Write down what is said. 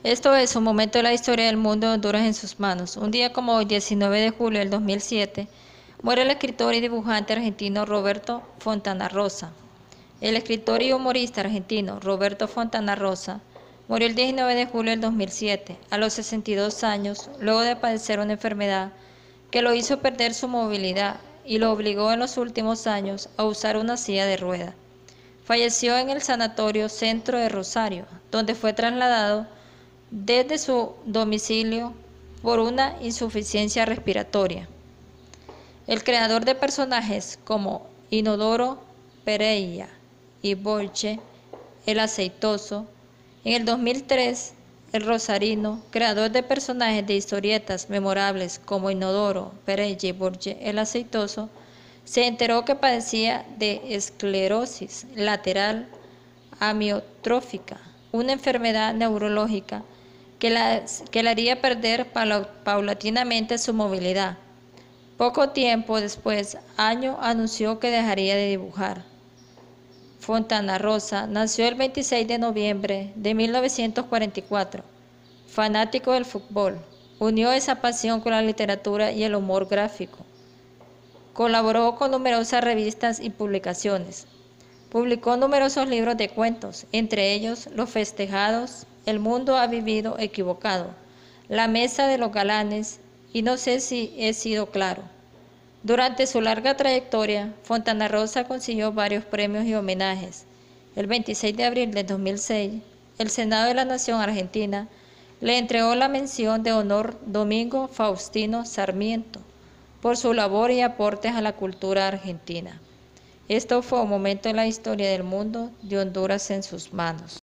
Esto es un momento de la historia del mundo de Honduras en sus manos. Un día como hoy, 19 de julio del 2007, muere el escritor y dibujante argentino Roberto Fontana Rosa. El escritor y humorista argentino Roberto Fontana Rosa murió el 19 de julio del 2007, a los 62 años, luego de padecer una enfermedad que lo hizo perder su movilidad y lo obligó en los últimos años a usar una silla de ruedas. Falleció en el Sanatorio Centro de Rosario, donde fue trasladado desde su domicilio por una insuficiencia respiratoria. El creador de personajes como Inodoro Pereira y Borge el Aceitoso, en el 2003, el rosarino, creador de personajes de historietas memorables como Inodoro Pereira y Borge el Aceitoso, se enteró que padecía de esclerosis lateral amiotrófica, una enfermedad neurológica que le haría perder paulatinamente su movilidad. Poco tiempo después, Año anunció que dejaría de dibujar. Fontana Rosa nació el 26 de noviembre de 1944. Fanático del fútbol, unió esa pasión con la literatura y el humor gráfico. Colaboró con numerosas revistas y publicaciones. Publicó numerosos libros de cuentos, entre ellos Los Festejados, El mundo ha vivido equivocado, La mesa de los galanes y No sé si he sido claro. Durante su larga trayectoria, Fontana Rosa consiguió varios premios y homenajes. El 26 de abril de 2006, el Senado de la Nación Argentina le entregó la mención de honor Domingo Faustino Sarmiento por su labor y aportes a la cultura argentina. Esto fue un momento en la historia del mundo de Honduras en sus manos.